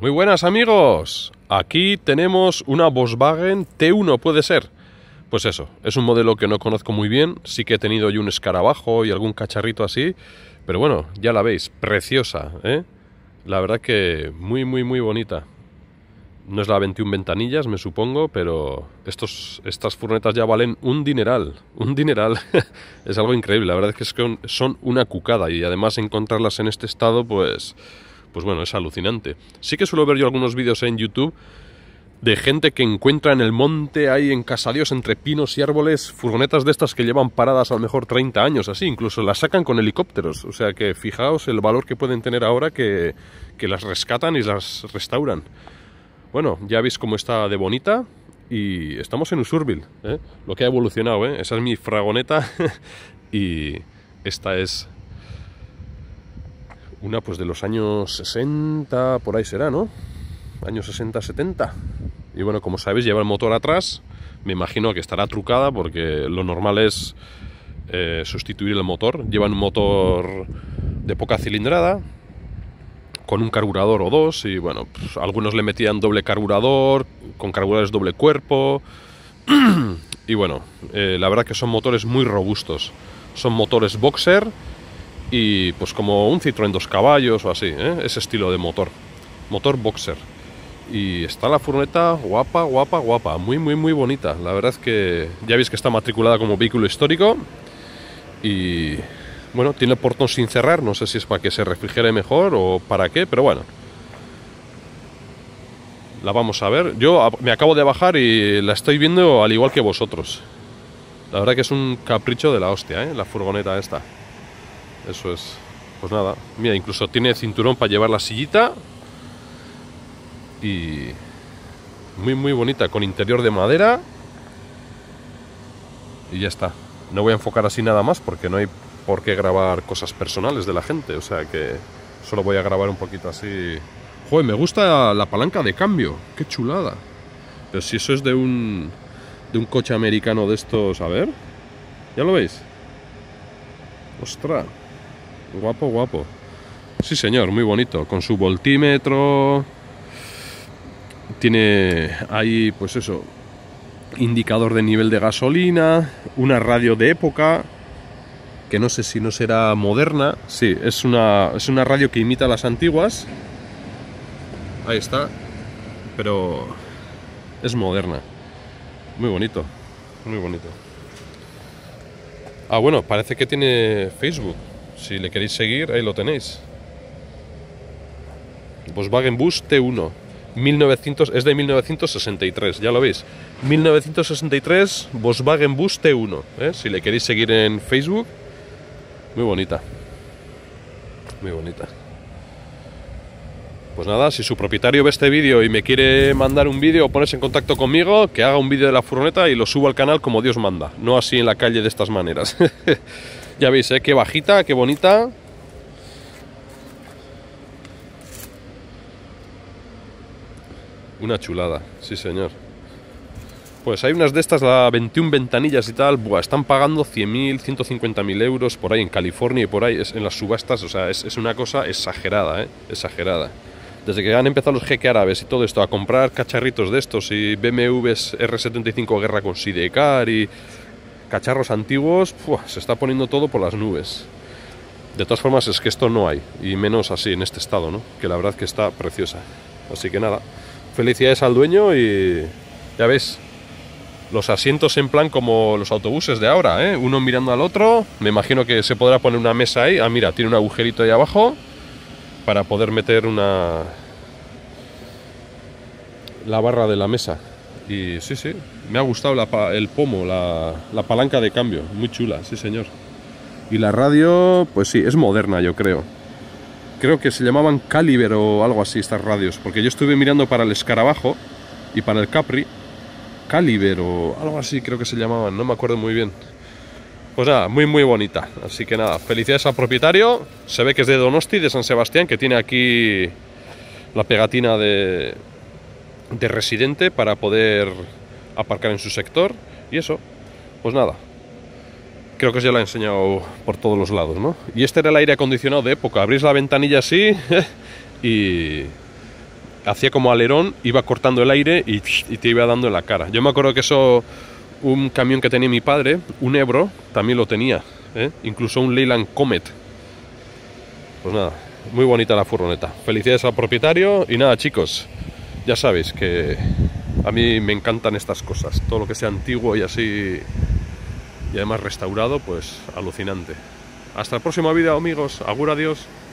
Muy buenas amigos, aquí tenemos una Volkswagen T1, ¿puede ser? Pues eso, es un modelo que no conozco muy bien, sí que he tenido yo un escarabajo y algún cacharrito así, pero bueno, ya la veis, preciosa, ¿eh? La verdad que muy bonita. No es la 21 ventanillas, me supongo, pero estas furgonetas ya valen un dineral, es algo increíble, la verdad es que son una cucada y además encontrarlas en este estado, pues bueno, es alucinante. Sí que suelo ver yo algunos vídeos en YouTube de gente que encuentra en el monte, ahí en Casadíos, entre pinos y árboles, furgonetas de estas que llevan paradas a lo mejor 30 años, así, incluso las sacan con helicópteros. O sea que fijaos el valor que pueden tener ahora que las rescatan y las restauran. Bueno, ya veis cómo está de bonita y estamos en Usurbil, ¿eh? Lo que ha evolucionado, ¿eh? Esa es mi fragoneta y esta es una pues de los años 60, por ahí será, ¿no? Años 60, 70. Y bueno, como sabéis, lleva el motor atrás. Me imagino que estará trucada porque lo normal es sustituir el motor. Llevan un motor de poca cilindrada con un carburador o dos y bueno, pues, algunos le metían doble carburador, con carburadores doble cuerpo. Y bueno, la verdad que son motores muy robustos. Son motores boxer y pues como un Citroën 2 caballos o así, ¿eh? Ese estilo de motor boxer. Y está la furgoneta guapa, muy bonita. La verdad es que ya veis que está matriculada como vehículo histórico y bueno, tiene el portón sin cerrar, no sé si es para que se refrigere mejor o para qué, pero bueno, la vamos a ver. Yo me acabo de bajar y la estoy viendo al igual que vosotros. La verdad que es un capricho de la hostia, ¿eh? La furgoneta esta. Eso es. Pues nada, mira, incluso tiene cinturón para llevar la sillita. Y muy bonita, con interior de madera. Y ya está. No voy a enfocar así nada más porque no hay por qué grabar cosas personales de la gente. O sea que solo voy a grabar un poquito así. Joder, me gusta la palanca de cambio. Qué chulada. Pero si eso es de un coche americano de estos, a ver. ¿Ya lo veis? Ostras. Guapo. Sí señor, muy bonito. Con su voltímetro. Tiene ahí, pues eso, indicador de nivel de gasolina, una radio de época, que no sé si no será moderna. Sí, es una radio que imita las antiguas. Ahí está. Pero es moderna. Muy bonito. Ah, bueno, parece que tiene Facebook. Si le queréis seguir, ahí lo tenéis. Volkswagen Bus T1. 1900, es de 1963, ya lo veis. 1963 Volkswagen Bus T1, ¿eh? Si le queréis seguir en Facebook. Muy bonita. Pues nada, si su propietario ve este vídeo y me quiere mandar un vídeo o ponerse en contacto conmigo, que haga un vídeo de la furgoneta y lo subo al canal como Dios manda. No así en la calle de estas maneras. Ya veis, ¿eh? Qué bajita, qué bonita. Una chulada, sí señor. Pues hay unas de estas, la 21 ventanillas y tal, buah, están pagando 100.000, 150.000 euros por ahí en California y por ahí, en las subastas, o sea, es una cosa exagerada, ¿eh? Exagerada. Desde que han empezado los jeque árabes y todo esto a comprar cacharritos de estos y BMWs R75 guerra con Sidecar y cacharros antiguos, se está poniendo todo por las nubes. De todas formas es que esto no hay, y menos así en este estado, ¿no? Que la verdad que está preciosa. Así que nada. Felicidades al dueño y ya ves, los asientos en plan como los autobuses de ahora, ¿eh? Uno mirando al otro. Me imagino que se podrá poner una mesa ahí. Ah, mira, tiene un agujerito ahí abajo para poder meter la barra de la mesa. Y sí, me ha gustado el pomo, la palanca de cambio, muy chula, sí señor. Y la radio, pues sí, es moderna, yo creo. Creo que se llamaban Caliber o algo así estas radios, porque yo estuve mirando para el escarabajo y para el Capri, Caliber o algo así creo que se llamaban, no me acuerdo muy bien. Pues nada, muy bonita, así que nada, felicidades al propietario. Se ve que es de Donosti, de San Sebastián, que tiene aquí la pegatina de residente para poder aparcar en su sector. Y eso, pues nada. Creo que ya lo he enseñado por todos los lados, ¿no? Y este era el aire acondicionado de época. Abrís la ventanilla así y hacía como alerón, iba cortando el aire y te iba dando en la cara. Yo me acuerdo que eso, un camión que tenía mi padre, un Ebro, también lo tenía, ¿eh? Incluso un Leyland Comet. Pues nada, muy bonita la furgoneta. Felicidades al propietario y nada, chicos, ya sabéis que a mí me encantan estas cosas, todo lo que sea antiguo y así, y además restaurado, pues alucinante. Hasta el próximo vídeo, amigos. Agur, adiós.